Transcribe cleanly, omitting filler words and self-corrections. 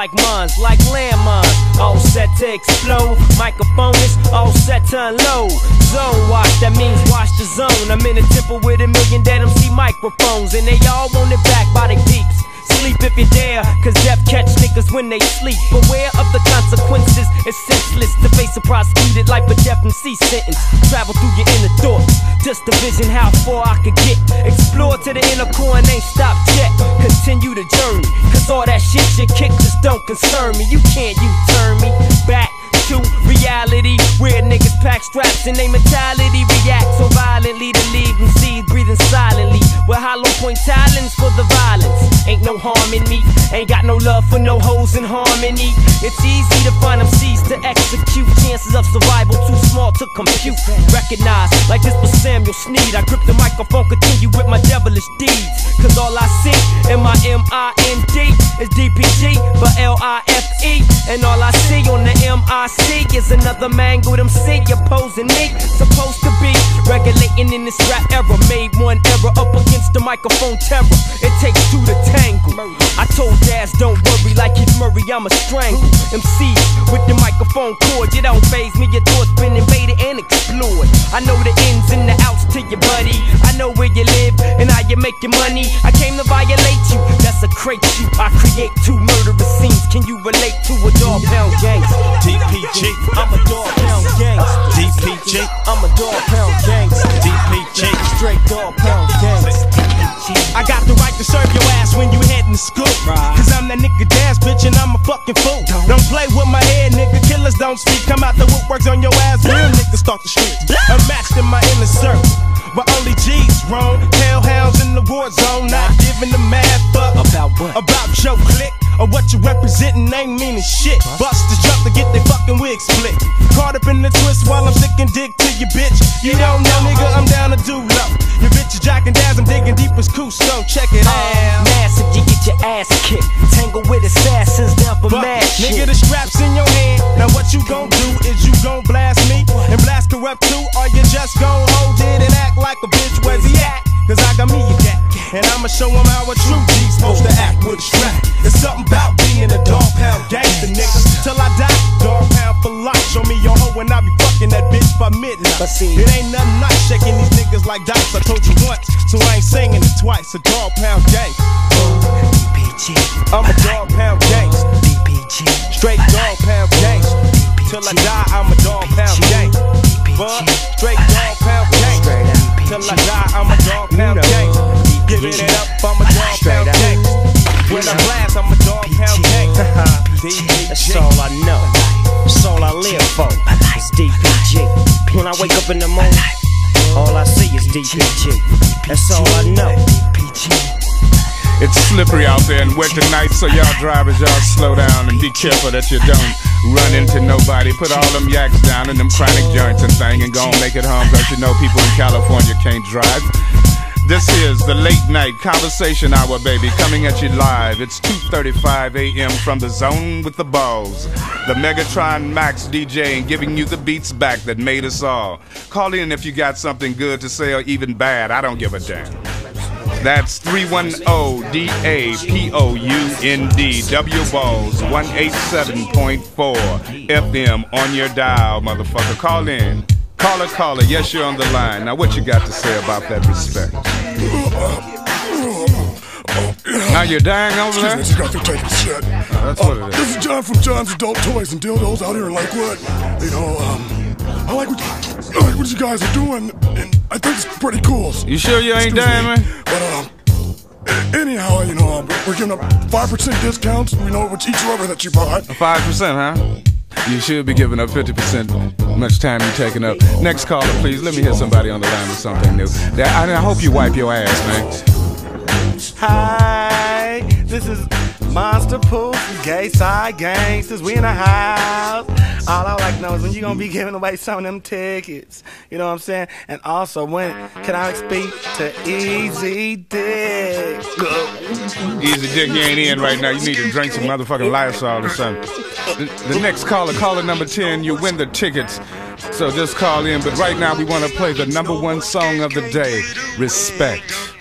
like mines, like landmines. All set to explode, microphone is all set to unload. Zone watch, that means watch the zone. I'm in a temple with 1 million dead MC microphones, and they all want it back by the geeks. Sleep if you dare, cause death catch niggas when they sleep. Beware of the consequences, it's senseless to face a prosecuted life or death MC sentence. Travel through your inner thoughts, just to vision how far I could get. Explore to the inner core and ain't stopped yet. Continue the journey, cause all that shit you kick just don't concern me. You can't U-turn me back to reality, where niggas pack straps and they mentality react so violently to leave them seeds breathing silently with hollow point talents for the violence. Ain't no harm in me, ain't got no love for no hoes in harmony. It's easy to find them seeds to execute, chances of survival too small to compute. Recognize like this was Samuel Sneed. I grip the microphone, continue with my devilish deeds, cause all I see in my M-I-N-D is DPG for L-I-F-E, and all I see on the M-I-C is another mangled MC opposing me. Supposed to be regulating in this rap era. Made one error up against the microphone terror. It takes two to tangle. I told Daz don't worry, like Keith Murray I'ma strangle MCs with the microphone cord. You don't faze me, your thoughts been invaded and explored. I know the ins and the outs to your buddy. I know where you live and how you make your money. I came to violate you, that's a crate you. I create two murderous scenes. Can you relate to a dog pound gangster? DPG, I'm a dog pound gangster. DPG, I'm a dog pound gangster. DPG, straight dog pound gangster. I got the right to serve your ass when you headin' to school, cause I'm that nigga Daz, bitch, and I'm a fucking fool. Don't play with my head, nigga, killers don't speak. Come out the woodworks on your ass, real niggas start the street. Unmatched in my inner circle, but only G's roam. Hellhounds in the war zone, not giving a mad fuck about what? About your clique or what you representing ain't meaning shit. Busters jump to get their fucking wig split. Caught up in the twist while I'm sticking dick to your bitch. You don't know, nigga, I'm down to do low. Your bitch is jacking Daz, I'm digging deep as Cusco. Check it out. Massive, you get your ass kicked. Tangle with assassins down for mad shit. Nigga, the strap's in your hand. Now what you gon' do is you gon' blast me and blast corrupt too, or you just gon' hold it and act like a bitch. Where's he at? Cause I got me a gat, and I'ma show him how a true G's supposed to act with a strap. There's something about being a dog pound gangster, nigga. Till I die, dog pound for life. Show me your hoe and I'll be fucking that bitch by midnight. It ain't nothing nice shaking these niggas like dice. I told you once, so I ain't singing it twice. A dog pound gangster. DPG, I'm a dog pound gangster. DPG, straight dog pound gangster. Till I die, I'm a dog pound gangster. But straight dog pound gangster. Till I die, I'm a dog pound gangster. Giving it up, I'm a dog pound gangster. When I blast, I'm a dog pound gangster. That's all I know. That's all I live for. It's DPG. When I wake up in the morning, all I see is DPG. That's all I know. It's slippery out there and wet tonight, so y'all drivers, y'all slow down and be careful that you don't run into nobody. Put all them yaks down and them chronic joints and thing and go and make it home, cause you know people in California can't drive. This is the late night conversation hour, baby, coming at you live. It's 2:35 a.m. from the zone with the balls. The Megatron Max DJ and giving you the beats back that made us all. Call in if you got something good to say or even bad, I don't give a damn. That's 310-DAPOUND, W Balls, 187.4 FM on your dial, motherfucker. Call in. Caller, yes, you're on the line. Now, what you got to say about that respect? Now you're dying over there? Excuse me, I got to take a shit. That's what it is. This is John from John's Adult Toys and Dildos out here in Lakewood. You know, I like what you guys are doing, and I think it's pretty cool. You sure you ain't dying, man? But, anyhow, you know, we're giving up 5% discounts, you know, with each rubber that you buy. 5%, huh? You should be giving up 50% much time you taking up. Next caller, please. Let me hear somebody on the line with something new. I hope you wipe your ass, man. Hi, this is Monster Pools, Gay Side Gangsters. We in the house. All I like to know is when you gonna be giving away some of them tickets. You know what I'm saying? And also, when can I speak to Easy Dick? Easy Dick, you ain't in right now. You need to drink some motherfucking Lysol or something. The next caller number 10, you win the tickets. So just call in. But right now we want to play the #1 song of the day, Respect.